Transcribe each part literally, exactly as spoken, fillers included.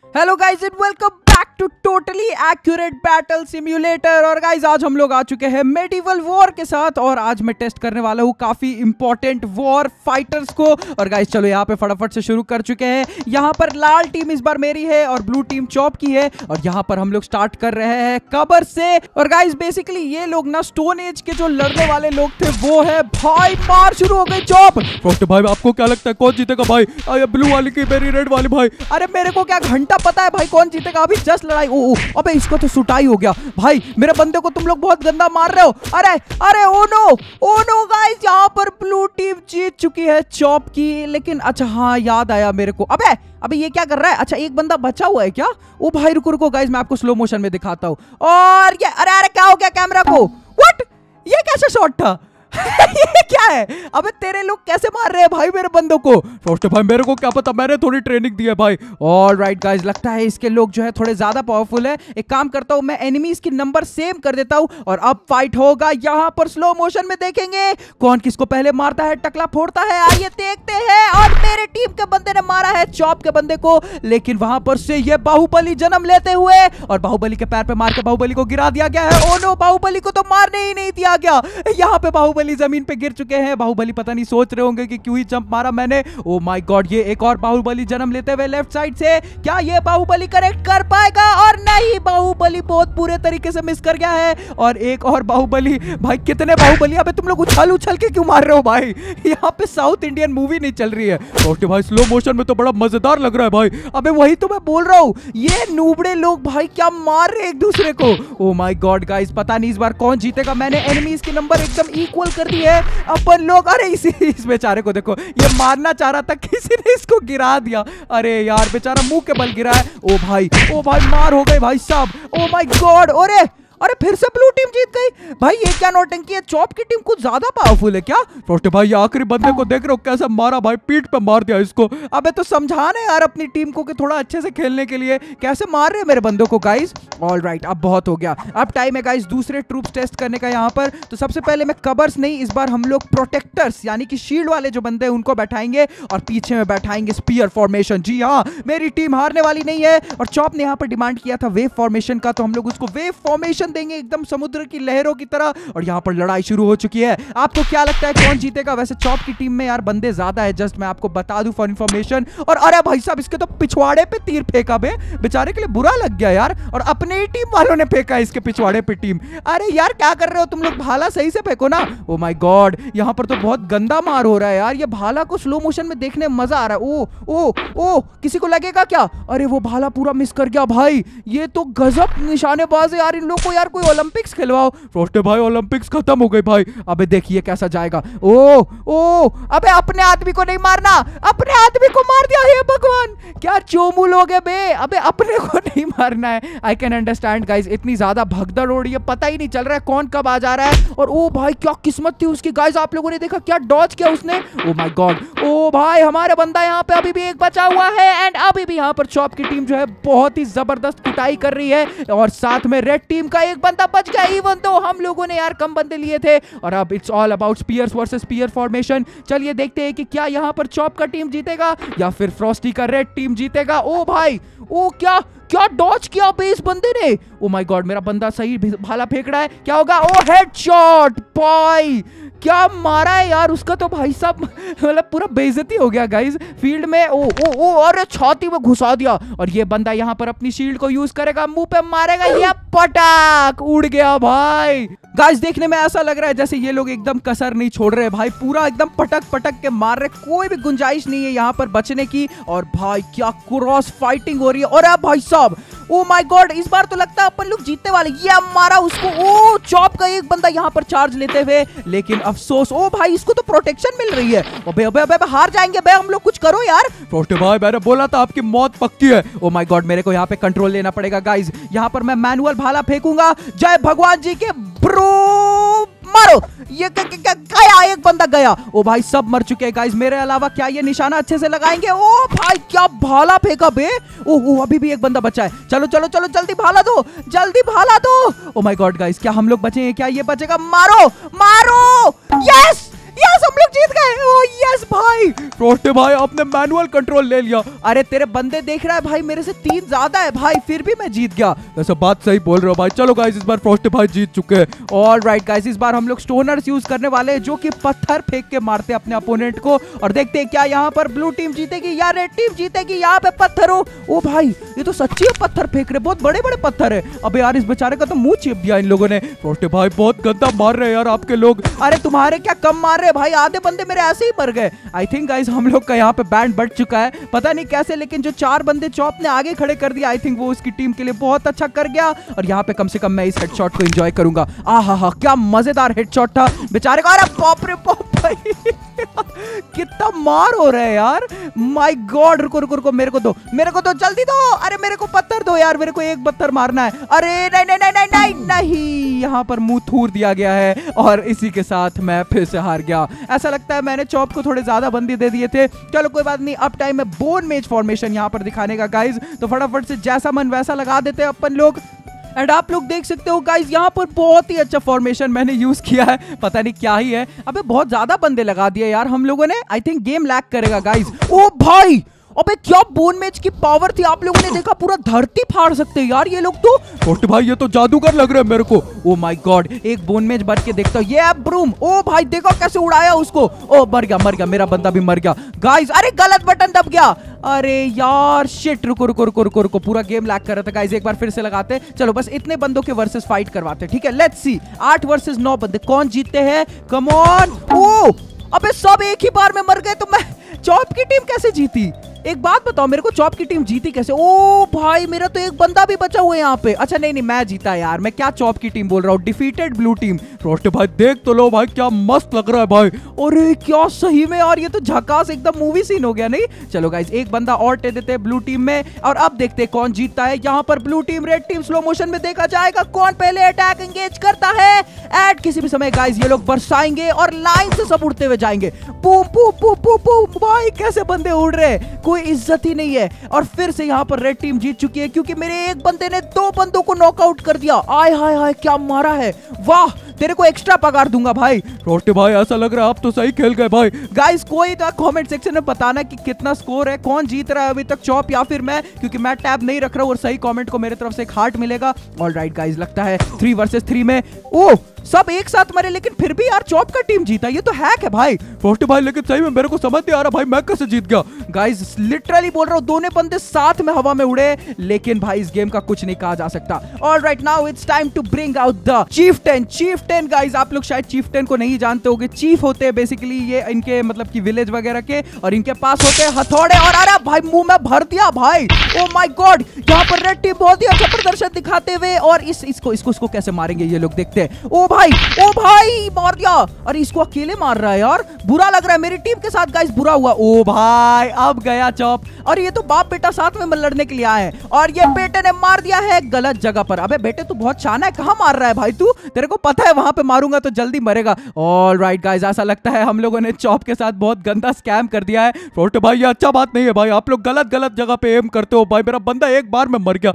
Hello guys and welcome back to totally accurate battle simulator. और guys आज हम लोग आ चुके हैं मेडिवल वॉर के साथ और आज मैं टेस्ट करने वाला हूँ काफी इंपॉर्टेंट वॉर फाइटर्स को। और गाइस चलो यहाँ पे फटाफट से शुरू कर चुके हैं। यहाँ पर लाल टीम इस बार मेरी है और ब्लू टीम चॉप की है और यहाँ पर हम लोग स्टार्ट कर रहे हैं कबर से। और गाइस बेसिकली ये लोग ना स्टोन एज के जो लड़ने वाले लोग थे वो है। भाई मार शुरू हो गई चॉप। डॉक्टर भाई आपको क्या लगता है कौन जीतेगा भाई? ये ब्लू वाली की मेरी रेड वाली भाई। अरे मेरे को क्या घंटा पता है भाई कौन जीतेगा। अभी जस्ट लड़ाई। ओ, ओ अबे इसको तो सुटाई हो गया भाई। मेरे बंदे को तुम लोग बहुत गंदा मार रहे हो। अरे अरे oh no oh no guys यहाँ पर ब्लू टीम जीत चुकी है चॉप की। लेकिन अच्छा हाँ याद आया मेरे को। अबे अबे ये क्या कर रहा है? अच्छा एक बंदा बचा हुआ है क्या? ओ भाई रुको रुको गाइस मैं आपको स्लो मोशन में दिखाता हूँ। और ये अरे अरे क्या हो गया कैमरा को? व्हाट ये कैसा शॉट था? ये क्या है? अबे तेरे लोग कैसे मार रहे हैं भाई मेरे बंदों को? डॉक्टर भाई मेरे को क्या पता, मैंने थोड़ी ट्रेनिंग दी है भाई। ऑलराइट गाइस लगता है इसके लोग जो है थोड़े ज्यादा पावरफुल है। एक काम करता हूं मैं एनिमीज की नंबर सेम कर देता हूं और अब फाइट होगा। यहां पर स्लो मोशन में देखेंगे कौन किसको पहले मारता है, टकला फोड़ता है। आइए देखते हैं। और मेरे टीम के बंदे ने मारा है चॉप के बंदे को, लेकिन वहां पर से ये बाहुबली जन्म लेते हुए और बाहुबली के पैर पे मार के बाहुबली को गिरा दिया गया है। ओ नो बाहुबली को तो मारने ही नहीं दिया गया। यहां पे बाहुबली जमीन पे गिर चुके हैं। बाहुबली पता नहीं सोच रहे होंगे कि क्यों ही जंप मारा मैंने। ओ माय गॉड ये एक और बाहुबली जन्म लेते हुए लेफ्ट साइड से। क्या ये बाहुबली करेक्ट कर पाएगा? और नहीं बाहुबली बहुत बुरे तरीके से मिस कर गया है। और एक और बाहुबली। भाई कितने बाहुबली? अबे तुम लोग उछल उछल के क्यों मार रहे हो भाई? यहाँ पे साउथ इंडियन मूवी नहीं चल रही है। डॉक्टर भाई स्लो मोशन में तो बड़ा मजेदार लग रहा है भाई। अबे वही तो मैं बोल रहा हूँ। ये नूबड़े लोग भाई क्या मार रहे एक दूसरे को। ओ माय गॉड गाइस पता नहीं इस बार कौन जीतेगा। मैंने एनिमीज के नंबर एकदम इक्वल कर दिए है अपन लोग। अरे इसी इस बेचारे को देखो ये मारना चाह रहा था, किसी ने इसको गिरा दिया। अरे यार बेचारा मुंह के बल गिरा है। ओ भाई ओ भाई मार हो गई भाई साहब। Oh my god. अरे अरे फिर से ब्लू टीम जीत गई। भाई ये क्या नौटंकी है? चॉप की टीम कुछ ज्यादा पावरफुल है क्या? डॉक्टर भाई आखिरी बंदे को देख रहे हो कैसे मारा भाई, पीठ पे मार दिया इसको। अबे तो समझाना यार अपनी टीम को कि थोड़ा अच्छे से खेलने के लिए। कैसे मार रहे हैं मेरे बंदों को गाइस। ऑलराइट अब बहुत हो गया। अब टाइम है गाइस दूसरे ट्रूप्स टेस्ट करने का यहाँ पर। तो सबसे पहले मैं कबर्स नहीं, इस बार हम लोग प्रोटेक्टर्स यानी कि शील्ड वाले जो बंदे हैं उनको बैठाएंगे और पीछे में बैठाएंगे स्पीयर फॉर्मेशन। जी हाँ मेरी टीम हारने वाली नहीं है। और चॉप ने यहाँ पर डिमांड किया था वेव फॉर्मेशन का, तो हम लोग उसको वेव फॉर्मेशन देंगे एकदम समुद्र की लहरों की तरह। और यहाँ पर लड़ाई शुरू हो चुकी है। आपको क्या लगता है कौन जीतेगा? वैसे चॉप की टीम में यार बंदे ज्यादा है, जस्ट मैं आपको बता दूं फॉर इंफॉर्मेशन। और अरे भाई साहब इसके तो पिछवाड़े पे तीर फेंका बे, बेचारे के लिए बुरा लग गया यार। और अपने ही टीम वालों ने फेंका इसके पिछवाड़े पे टीम। अरे यार क्या कर रहे हो तुम लोग? भाला सही से फेंको ना। ओ माय गॉड यहाँ पर तो बहुत गंदा मार हो रहा है यार। ये भाला को स्लो मोशन में देखने में मजा आ रहा है। ओ ओ ओ किसी को लगेगा क्या? अरे वो भाला पूरा मिस कर गया भाई। ये तो गजब निशानेबाज है यार। इन लोग को यार कोई ओलंपिक्स खिलवाओ। डॉक्टर भाई ओलंपिक्स खत्म हो गई भाई। अबे देखिए कैसा जाएगा। ओ ओ अबे अपने आदमी को नहीं मारना, अपने आदमी को मार दिया। हे भगवान क्या चोमू लोग है बे। अबे अपने को नहीं मारना है। आई कैन अंडरस्टैंड गाइस इतनी ज्यादा भगदड़ हो रही है, पता ही नहीं चल रहा है कौन कब आ जा रहा है। और ओ भाई क्या किस्मत थी उसकी गाइस। आप लोगों ने देखा क्या डॉज किया उसने। ओ माय गॉड। ओ भाई हमारा बंदा यहाँ पे अभी भी एक बचा हुआ है। एंड अभी भी यहाँ पर चॉप की टीम जो है बहुत ही जबरदस्त कुटाई कर रही है। और साथ में रेड टीम का एक बंदा बच गया, इवन तो हम लोगों ने यार कम बंदे लिए थे। और अब it's all about spears versus spear formation. चलिए देखते हैं कि क्या यहाँ पर चॉप का टीम जीतेगा या फिर फ्रॉस्टी का रेड टीम जीतेगा। ओ भाई ओ क्या क्या डॉज किया बे इस बंदे ने। ओ माय गॉड मेरा बंदा सही भाला फेंक रहा है। क्या होगा? ओ हेडशॉट भाई क्या मारा है यार उसका तो भाई साहब मतलब पूरा बेइज्जती हो गया गाइस फील्ड में। ओ ओ ओ अरे छाती में घुसा दिया। और ये बंदा यहाँ पर अपनी शील्ड को यूज करेगा, मुंह पे मारेगा, ये पटाक उड़ गया भाई। गाइस देखने में ऐसा लग रहा है जैसे ये लोग एकदम कसर नहीं छोड़ रहे भाई, पूरा एकदम पटक पटक के मार रहे, कोई भी गुंजाइश नहीं है यहाँ पर बचने की। और भाई क्या क्रॉस फाइटिंग हो रही है। और अब भाई साहब ओ माय गॉड इस बार तो लगता है अपन लोग जीतने वाले। ये मारा उसको। ओ चॉप का एक बंदा यहाँ पर चार्ज लेते हुए, लेकिन अफसोस ओ भाई इसको तो प्रोटेक्शन मिल रही है। अबे अबे अबे हार जाएंगे बे हम लोग, कुछ करो यार। डॉक्टर भाई मैंने बोला था आपकी मौत पक्की है। ओ माय गॉड मेरे को यहाँ पे कंट्रोल लेना पड़ेगा गाइस। यहाँ पर मैं मैनुअल भाला फेंकूंगा। जय भगवान जी के ब्रो मारो। ये गया एक बंदा गया। ओ भाई सब मर चुके हैं गाइस मेरे अलावा। क्या ये निशाना अच्छे से लगाएंगे? ओ भाई क्या भाला फेंका बे। ओ, ओ अभी भी एक बंदा बचा है। चलो चलो चलो जल्दी भाला दो, जल्दी भाला दो। ओ माय गॉड गाइस क्या हम लोग बचे हैं? क्या ये बचेगा? मारो मारो। यस यस हम लोग जीत गए। ओ यस भाई, फ्रॉस्टी भाई आपने मैनुअल कंट्रोल ले लिया। अरे तेरे बंदे देख रहा है भाई, मेरे से तीन ज्यादा है भाई, फिर भी मैं जीत गया। वैसे बात सही बोल रहे हो भाई। चलो गाइस इस बार फ्रॉस्टी भाई जीत चुके हैं। ऑल राइट गाइस, इस बार हम लोग स्टोनर्स यूज करने वाले हैं जो कि पत्थर फेंक के मारते हैं अपने अपोनेंट को, और देखते हैं क्या यहाँ पर ब्लू टीम जीतेगी या रेड टीम जीतेगी। यहाँ पे पत्थर हो, ओ भाई ये तो सच्ची है पत्थर फेंक रहे, बहुत बड़े बड़े पत्थर है। अबे यार इस बेचारे का तो मुंह चिप दिया इन लोगों ने। फ्रॉस्टी भाई बहुत गंदा मार रहे हैं यार आपके लोग। अरे तुम्हारे क्या कम मार रहे भाई, आधे बंदे मेरे ऐसे ही मर गए। आई थिंक गाइस हम लोग का यहाँ पे बैंड बढ़ चुका है, पता नहीं कैसे, लेकिन जो चार बंदे चॉप ने आगे खड़े कर दिया, आई थिंक वो उसकी टीम के लिए बहुत अच्छा कर गया। और यहाँ पे कम से कम मैं इस हेडशॉट को एंजॉय करूंगा। आहा हा, क्या मजेदार हेडशॉट था बेचारे का। अरे बाप रे बाप भाई कितना मार हो रहा है यार, माय गॉड। रुको रुको रुको, मेरे को दो, मेरे को दो, जल्दी दो। अरे मेरे को पत्थर दो यार, मेरे को एक पत्थर मारना है। अरे नहीं नहीं नहीं नहीं नहीं नहीं, यहाँ पर मुंह थूर दिया गया है और इसी के साथ मैं फिर से हार गया। ऐसा लगता है मैंने चॉप को थोड़े ज्यादा बंदी दे दिए थे। चलो कोई बात नहीं, अब टाइम है बोन मेज फॉर्मेशन यहाँ पर दिखाने का गाइज। तो फटाफट से जैसा मन वैसा लगा देते हैं अपन लोग। एंड आप लोग देख सकते हो गाइस, यहाँ पर बहुत ही अच्छा फॉर्मेशन मैंने यूज किया है, पता नहीं क्या ही है। अबे बहुत ज्यादा बंदे लगा दिए यार हम लोगों ने, आई थिंक गेम लैग करेगा गाइस। ओ भाई अबे क्या बोन मेज की पावर थी, आप लोगों ने देखा, पूरा धरती फाड़ सकते हैं यार ये लोग तो। फ्रॉस्टी भाई ये तो जादूगर लग रहा है मेरे को। ओ माय गॉड, एक बोन मेज बच के देखता हूँ। ये ब्रूम, ओ भाई देखो कैसे उड़ाया उसको। ओ मर गया मर गया, मेरा बंदा भी मर गया गाइस। अरे गलत बटन दब गया, अरे यार शिट। रुको रुको रुको रुको रुको, पूरा गेम लैग कर रहा था गाइस, एक बार फिर से लगाते। चलो बस इतने बंदों के वर्सेस फाइट करवाते, ठीक है। लेट्स सी, आठ वर्सेस नौ बंदे, कौन जीतते हैं, कम ऑन। ओ अबे सब एक ही बार में मर गए, तो मैं चॉप की टीम कैसे जीती? एक बात बताओ मेरे को, चॉप की टीम जीती कैसे? ओ भाई मेरा तो एक बंदा भी बचा हुआ है यहाँ पे। अच्छा नहीं नहीं, मैं जीता यार, मैं क्या चॉप की टीम बोल रहा हूँ, डिफीटेड ब्लू टीम। फ्रॉस्टी भाई देख तो लो भाई, क्या मस्त लग रहा है भाई। अरे क्या सही में यार, ये तो झकास एकदम मूवी सीन हो गया नहीं। चलो गाइस एक बंदा और दे देते हैं ब्लू टीम में, और अब देखते हैं कौन जीतता है। यहाँ पर blue team red team slow motion में देखा जाएगा कौन पहले अटैक एंगेज करता है। एट किसी भी समय गाइस ये लोग बरसाएंगे और लाइन से सब उड़ते हुए जाएंगे। पू पू पू पू पू, भाई कैसे बंदे उड़ रहे हैं, कोई इज्जत ही नहीं है। और फिर से यहाँ पर रेड टीम जीत चुकी है, क्योंकि मेरे एक बंदे ने दो बंदों को नॉकआउट कर दिया। आय हाय हाय क्या मारा है, वाह तेरे को एक्स्ट्रा पगार दूंगा भाई। फ्रॉस्टी भाई ऐसा लग रहा है आप तो सही खेल गए भाई। गाइस कोई तो कमेंट सेक्शन में बताना कि कितना स्कोर है, कौन जीत रहा है अभी तक, चॉप या फिर मैं, क्योंकि मैं टैब नहीं रख रहा हूँ। और सही कमेंट को मेरे तरफ से एक हार्ट मिलेगा। ऑलराइट गाइस, लगता है थ्री वर्सेस थ्री में ओ सब एक साथ मरे, लेकिन फिर भी यार चॉप का टीम जीता, ये तो हैक है भाई। फ्रॉस्टी भाई लेकिन सही में मेरे को समझ नहीं आ रहा भाई, मैं कैसे जीत गया। गाइस लिटरली बोल रहा हूँ, दोनों बंदे साथ में हवा में उड़े, लेकिन भाई इस गेम का कुछ नहीं कहा जा सकता। Alright now it's time to bring out the chieftain. Chieftain guys, आप लोग शायद चीफटेन को नहीं जानते होंगे। चीफ होते हैं बेसिकली ये इनके मतलब की विलेज वगैरह के, और इनके पास होते हैं हथौड़े। और अरे भाई मुंह में भर दिया भाई, ओ माय गॉड। यहाँ पर रेड टीम बहुत ही अच्छा प्रदर्शन दिखाते हुए, और इस इसको इसको इसको कैसे मारेंगे ये लोग, देखते हैं। ओ भाई ओ भाई मार दिया, अरे इसको अकेले मार रहा है यार, बुरा लग रहा है मेरी टीम के साथ गाइस, बुरा हुआ। ओ भाई अब गया चॉप, और ये तो बाप बेटा साथ में लड़ने के लिए आए हैं, और ये बेटे ने मार दिया है गलत जगह पर। अबे बेटे तू बहुत शाना है, कहां मार रहा है भाई तू, तेरे को पता है वहां पे मारूंगा तो जल्दी मरेगा। ऑल राइट गाइस, ऐसा लगता है हम लोगों ने चॉप के साथ बहुत गंदा स्कैम कर दिया है। फ्रॉस्टी भाई ये अच्छा बात नहीं है भाई, आप लोग गलत गलत जगह पे एम करते हो भाई, मेरा बंदा एक बार में मर गया।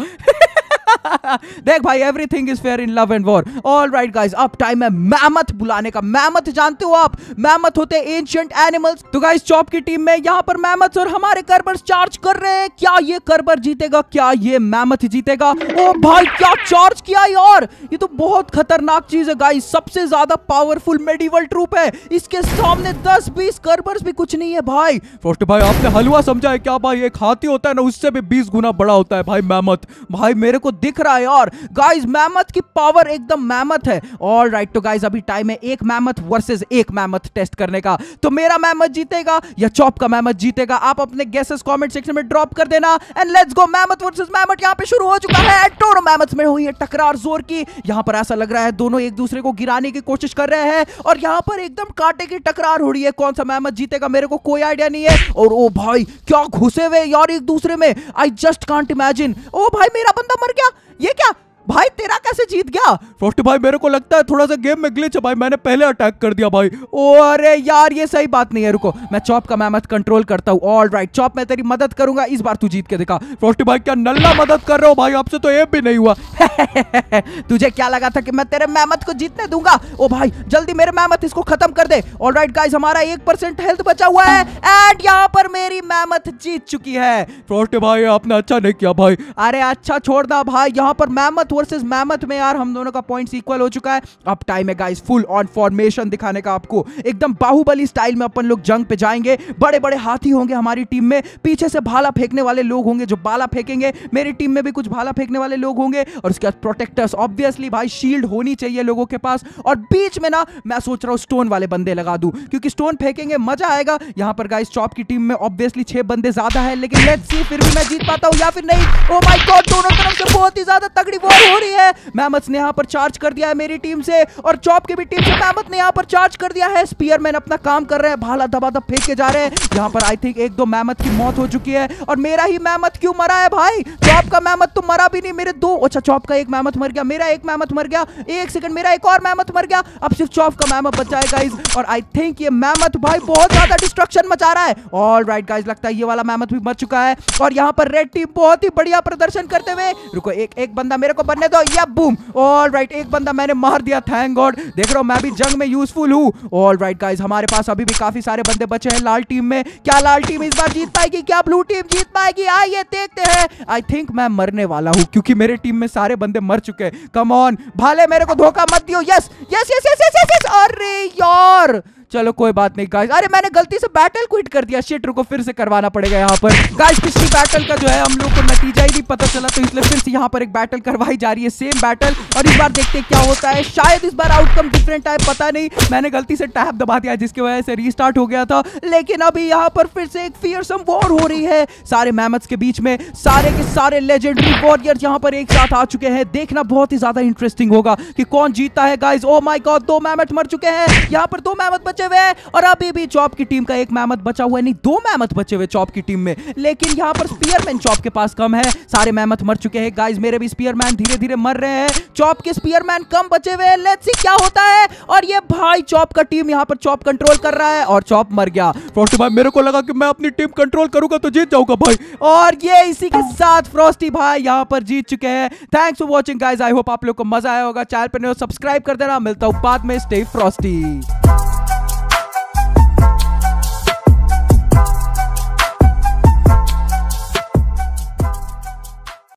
देख भाई everything is fair in love and war. All right guys, अब टाइम है मैमथ बुलाने का। मैमथ जानते हो आप, मैमथ होते हैं एंशिएंट एनिमल्स। तो गाइस चॉप की टीम में यहाँ पर मैमथ और हमारे कर्बर्स चार्ज कर रहे हैं। क्या ये कर्बर जीतेगा, क्या ये मैमथ जीतेगा? ओ भाई क्या चार्ज किया यार, ये तो बहुत खतरनाक चीज है गाइस, सबसे ज्यादा पावरफुल मेडिवल ट्रूप है, इसके सामने दस बीस कर्बर्स भी कुछ नहीं है भाई। फ्रॉस्टी भाई आपने हलवा समझा है क्या भाई, एक हाथी होता है ना उससे भी बीस गुना बड़ा होता है भाई मैमथ। भाई मेरे को दिख रहा है यार गाइस, मैमथ की पावर एकदम मैमथ है। ऑल राइट तो गाइस अभी टाइम है एक मैमथ वर्सेस एक मैमथ टेस्ट करने का। तो मेरा मैमथ जीतेगा या चॉप का मैमथ जीतेगा, आप अपने गेसेस कमेंट सेक्शन में ड्रॉप कर देना। And let's go, mammoth versus mammoth यहाँ पे शुरू हो चुका है। दोनों मैमथ में हुई है टकरार जोर की, यहाँ पर ऐसा लग रहा है दोनों एक दूसरे को गिराने की कोशिश कर रहे हैं, और यहाँ पर एकदम कांटे की टकरार हो रही है। कौन सा मैमथ जीतेगा मेरे को कोई आइडिया नहीं है। और ओ भाई क्या घुसे हुए यार एक दूसरे में, आई जस्ट कांट इमेजिन। ओ भाई मेरा बंदा मर गया, ये क्या भाई तेरा कैसे जीत गया? फ्रॉस्टी भाई मेरे को लगता है थोड़ा सा गेम में ग्लिच है भाई, मैंने पहले अटैक कर दिया भाई। ओ अरे यार ये सही बात नहीं है, रुको मैं चॉप का मैमथ कंट्रोल करता हूँ। ऑल राइट चॉप मैं तेरी मदद करूंगा, इस बार तू जीत के दिखा। फ्रॉस्टी भाई क्या नल्ला मदद कर रहे हो भाई, आपसे तो ये भी नहीं हुआ। तुझे क्या लगा था कि मैं तेरे मैमथ को जीतने दूंगा? ओ भाई जल्दी मेरे मैमथ इसको खत्म कर दे। ऑल राइट गाइस हमारा एक परसेंट हेल्थ बचा हुआ है एंड यहाँ पर मेरी मैमथ जीत चुकी है। फ्रॉस्टी भाई आपने अच्छा नहीं किया भाई। अरे अच्छा छोड़ दा भाई, यहाँ पर मैमथ वर्सेस मैमथ में यार हम दोनों का पॉइंट्स इक्वल हो चुका है। अब टाइम है गाइस फुल ऑन फॉर्मेशन दिखाने का आपको, एकदम बाहुबली स्टाइल में अपन लोग जंग पे जाएंगे। बड़े बड़े हाथी होंगे हमारी टीम में, पीछे से भाला फेंकने वाले लोग होंगे जो बाला फेंकेंगे, मेरी टीम में भी कुछ भाला फेंकने वाले लोग होंगे और उसके बाद प्रोटेक्टर्स। ऑब्वियसली भाई शील्ड होनी चाहिए लोगों के पास, और बीच में ना मैं सोच रहा हूँ स्टोन वाले बंदे लगा दूं क्योंकि स्टोन फेंकेंगे मजा आएगा। यहाँ पर गाइस चॉप की टीम में ऑब्वियसली छह बंदे ज्यादा है, लेकिन लेट्स सी फिर भी मैं जीत पाता हूँ या फिर नहीं। ओ माय गॉड दोनों तरफ से बहुत ही ज्यादा तगड़ी वॉर हो रही है। मैमथ ने यहाँ पर चार्ज कर दिया है मेरी टीम से और चॉप की भी टीम से मैमथ ने यहाँ पर चार्ज कर दिया है। स्पीयरमैन अपना काम कर रहे हैं, भाला दबादब फेंक के जा रहे हैं। यहाँ पर आई थिंक एक दो मैमथ की मौत हो चुकी है और मेरा ही मैमथ क्यों मरा है भाई? चॉप का मैमथ तो मरा भी नहीं, मेरे दो, अच्छा चॉप का एक मैमथ मर गया, मेरा एक मैमथ मर गया, एक सेकंड मेरा एक और मैमथ मर गया। अब सिर्फ चॉप का मैमथ बचा है गाइस और आई थिंक ये मैमथ भाई बहुत ज्यादा डिस्ट्रक्शन मचा रहा है। ऑल राइट गाइस लगता है ये वाला मैमथ भी मर चुका है और यहाँ पर रेड टीम बहुत ही बढ़िया प्रदर्शन करते हुए, रुको एक एक बंदा मेरे को बनने दो, या बूम। ऑल राइट एक बंदा मैंने मार दिया, थैंक गॉड। देख रहा हूं मैं भी जंग में यूजफुल हूं। ऑल राइट गाइस हमारे पास अभी भी काफी सारे बंदे बचे हैं लाल टीम में। क्या लाल टीम इस बार जीत पाएगी? क्या ब्लू टीम जीत पाएगी? आइए देखते हैं। आई थिंक मैं मरने वाला हूं क्योंकि मेरे टीम में सारे बंदे मर चुके हैं। कम ऑन भाले मेरे को धोखा मत दियो। Yes yes yes yes yes yes. अरे यार चलो कोई बात नहीं गाइस, अरे मैंने गलती से बैटल क्विट कर दिया, शिट रुको फिर से करवाना पड़ेगा यहाँ पर। गाइस पिछली बैटल का जो है हम लोग को नतीजा ही नहीं पता चला, तो इसलिए फिर से यहाँ पर एक बैटल करवाई जा रही है, सेम बैटल, और इस बार देखते हैं क्या होता है। शायद इस बार आउटकम डिफरेंट है, पता नहीं, मैंने गलती से टैब दबा दिया जिसकी वजह से रीस्टार्ट हो गया था। लेकिन अभी यहाँ पर फिर से एक फियरसम वॉर हो रही है सारे मैमथ्स के बीच में। सारे के सारे लेजेंडरी वॉरियर्स यहाँ पर एक साथ आ चुके हैं। देखना बहुत ही ज्यादा इंटरेस्टिंग होगा कि कौन जीतता है गाइस। ओ माय गॉड दो मैमथ मर चुके हैं, यहाँ पर दो मैमथ बचे हुए हैं और अभी भी चॉप की टीम का एक मैमथ बचा हुआ है, नहीं दो मैमथ बचे हुए चॉप की टीम में, लेकिन यहाँ पर स्पीयरमैन चॉप के पास कम है। सारे मैमथ मर चुके हैं गाइस, मेरे भी स्पीयरमैन धीरे धीरे मर रहे हैं, चॉप के स्पीयरमैन कम बचे हुए हैं। लेट्स सी क्या होता है। और ये भाई चॉप का टीम यहाँ पर चॉप कंट्रोल कर रहा है और चॉप मर गया। फ्रॉस्टी भाई मेरे को लगा कि मैं अपनी टीम कंट्रोल करूंगा तो जीत जाऊंगा भाई, और ये इसी के साथ फ्रॉस्टी भाई यहाँ पर जीत चुके हैं। Thanks for watching guys, I hope आप लोग को मजा आया होगा। चैनल पर सब्सक्राइब कर देना, मिलता हूँ बाद में। Stay Frosty.